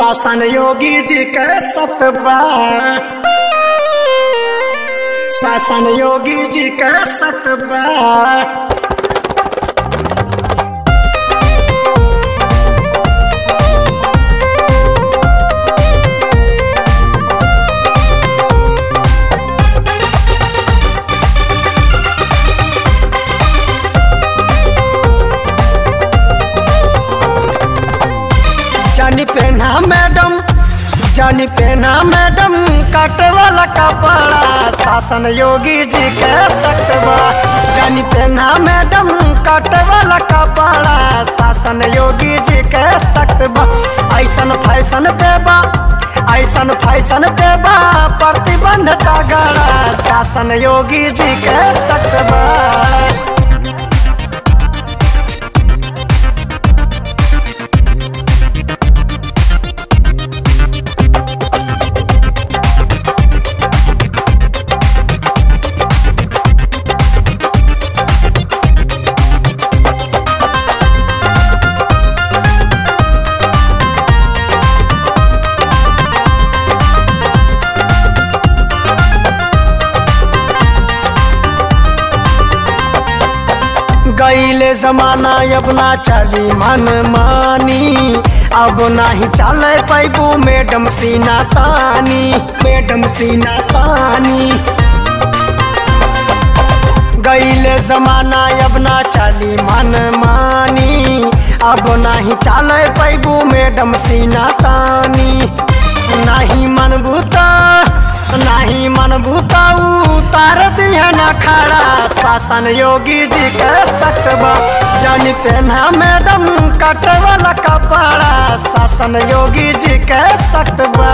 शासन योगी जी के सतबा, शासन योगी जी के सतबा। जानी पहना मैडम, जानी पहना मैडम काटे वाला कपड़ा, शासन योगी जी के सतबा। जानी पहना मैडम काटे वाला कपड़ा, शासन योगी जी के सतबा। ऐसन फैशन पे बा, ऐसन फैशन पे बा प्रतिबंध तगड़ा, शासन योगी जी के सतबा। गईले जमाना अब ना चली मन मानी, अब नहीं चले पैबू मैडम सीना तानी, मैडम सीना तानी। गईले जमाना अब ना चली मन मानी, अब नहीं चले पैबू मैडम सीना तानी। नहीं मन भूता, नहीं मन भूता उतार दिया न खड़ा, शासन योगी जी के सतबा। जानी पहना मैडम काटे वाला कपड़ा, शासन योगी जी के सतबा।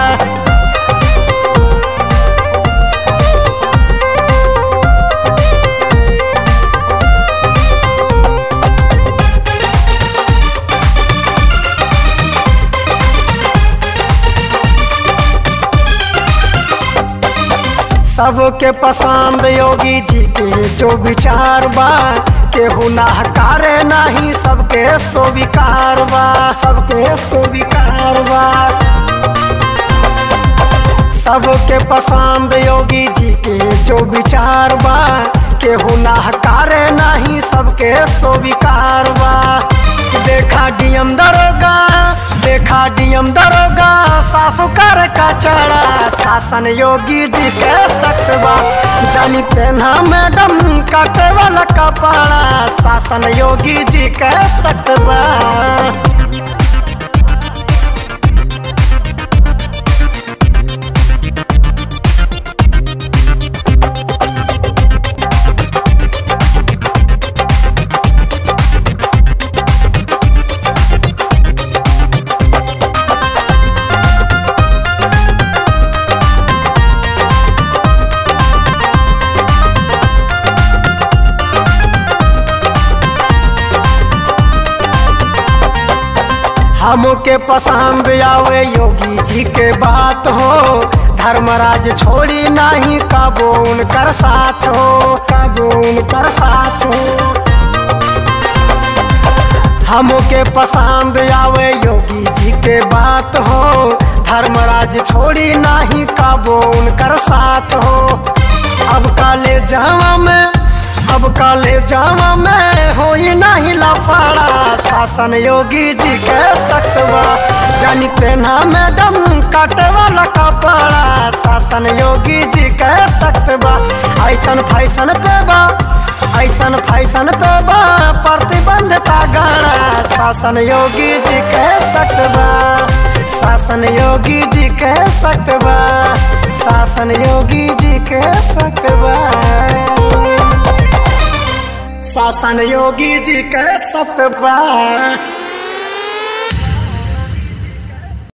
सबके पसंद योगी जी के जो विचार बा, केहू ना हकारे नहीं सबके स्वीकार बा, सबके स्वीकार बा। सबके पसंद योगी जी के जो विचार बा, केहू ना हकारे नहीं सबके स्वीकार बा। देखा डीएम दरोगा, देखा डीएम दरोगा साफ कर कचड़ा, शासन योगी जी के सतबा। जानी पहना मैडम काटे वाला कपड़ा, शासन योगी जी के सतबा। हमके पसंद आवे योगी जी के बात हो, धर्मराज छोड़ी नहीं काबो उनकर साथ हो, काबो उनकर साथ हो। हमके पसंद आवे योगी जी के बात हो, धर्मराज छोड़ी नहीं काबो उनकर साथ हो। अब काले जावा में, अब काले जावा में हो नहीं लफड़ा, शासन योगी जी के सतबा। जानी पहना मैडम काटे वाला कपड़ा, शासन योगी जी के सतबा। ऐसन फैशन पे बा, ऐसन फैशन पे बा प्रतिबंध तगड़ा, शासन योगी जी के सतबा। शासन योगी जी के सतबा, शासन योगी जी के सतबा। शासन योगी जी के सतबा।